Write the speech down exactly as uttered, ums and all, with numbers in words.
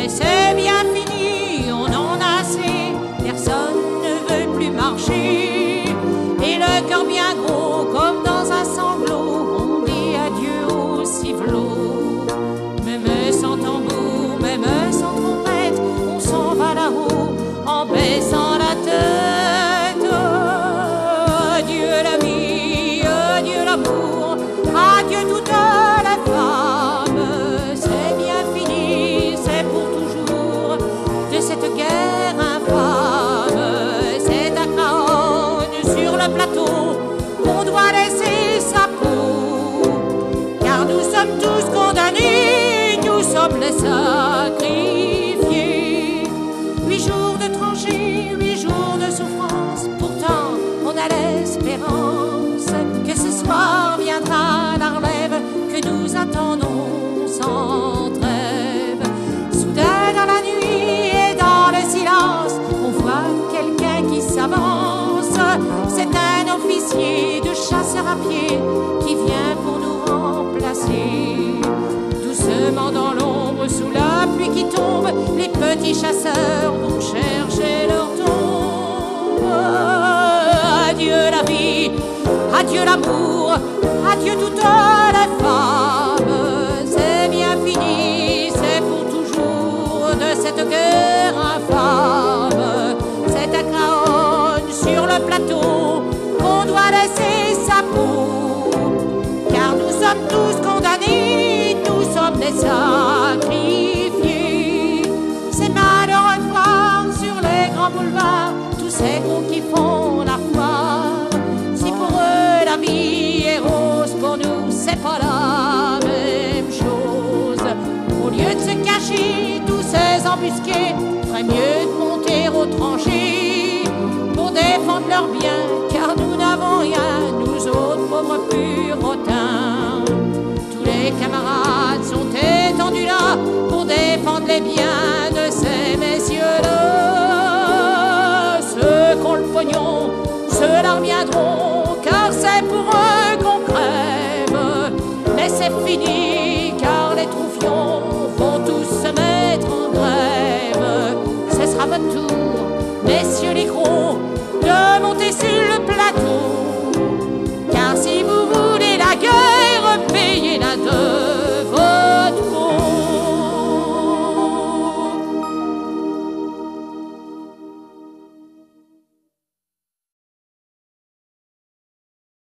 Mais c'est bien fini, on en a assez, personne ne veut plus marcher. Et le cœur bien gros, comme dans un sanglot, on dit adieu au sifflot. Même sans tambour, même sans trompette, on s'en va là-haut en baissant la tête. Adieu la vie, adieu l'amour, adieu toute la femme. C'est bien fini, c'est pour toujours de cette guerre infâme. C'est à Craonne sur le plateau qu'on doit laisser sa peau, car nous sommes tous condamnés, nous sommes les sacrifiés. Huit jours de tranchées, huit jours de souffrance, pourtant on a l'espérance que ce soir viendra la relève que nous attendons sans trêve. Soudain dans la nuit et dans le silence, on voit quelqu'un qui s'avance. C'est un officier de chasseurs à pied qui vient pour nous remplacer. Doucement dans l'ombre, sous la pluie qui tombe, les petits chasseurs vont chercher leur tombe. Adieu la vie, adieu l'amour, adieu toutes les femmes. C'est bien fini, c'est pour toujours de cette guerre infâme. C'est à Craonne sur le plateau qu'on doit laisser sa peau, car nous sommes tous condamnés, nous sommes des sacrifiés. C'est malheureux de voir sur les grands boulevards tous ces gros qui font la foire. Si pour eux la vie est rose, pour nous c'est pas la même chose. Au lieu de se cacher, tous ces embusqués ferait mieux de monter aux tranchées pour défendre leurs biens, car nous n'avons rien, nous autres pauvres purotins. Tous les camarades sont étendus là pour défendre les biens de ces messieurs-là. Ceux qui ont le pognon, ceux-là reviendront